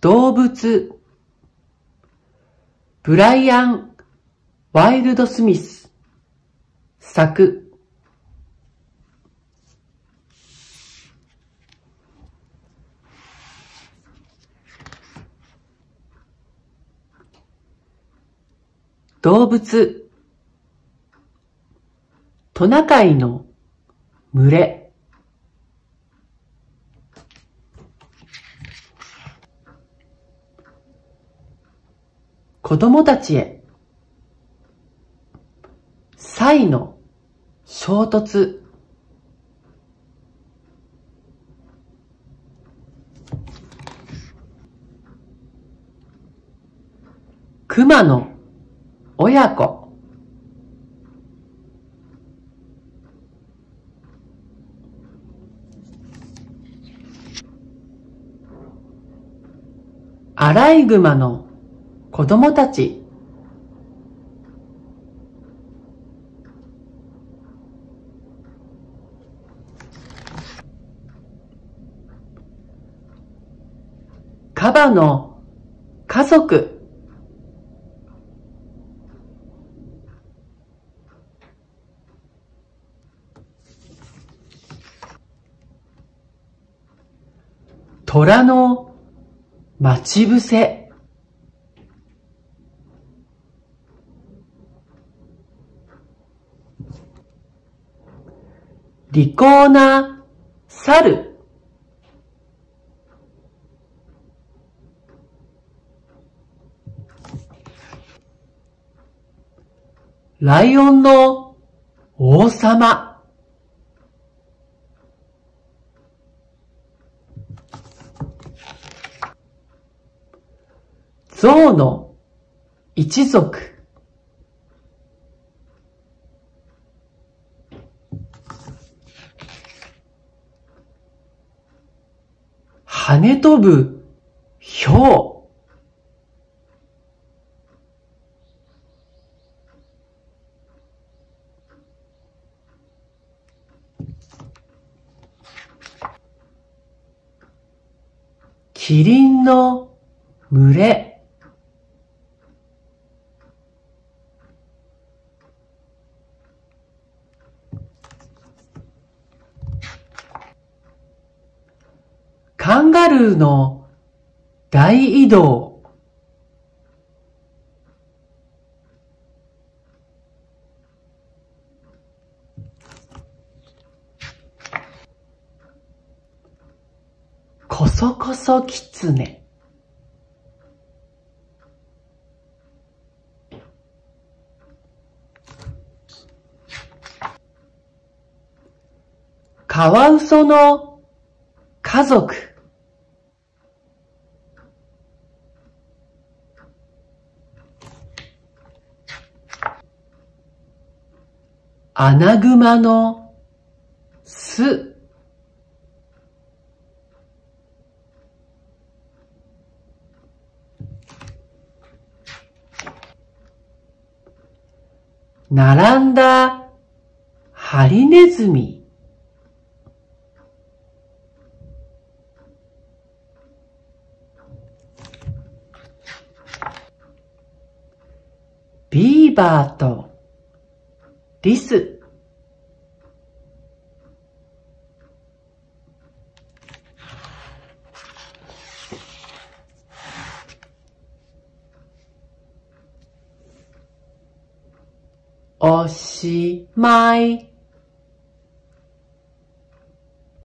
動物。ブライアン・ワイルドスミス作。動物。トナカイの群れ。子供たちへ。サイの衝突。クマの親子。アライグマの子供たち。カバの家族。虎の待ち伏せ。利口な猿。ライオンの王様。象の一族。跳ね飛ぶ豹。キリンの群れ。カンガルーの大移動。コソコソキツネ。カワウソの家族。アナグマの巣。並んだハリネズミ。ビーバーとリス。おしまい。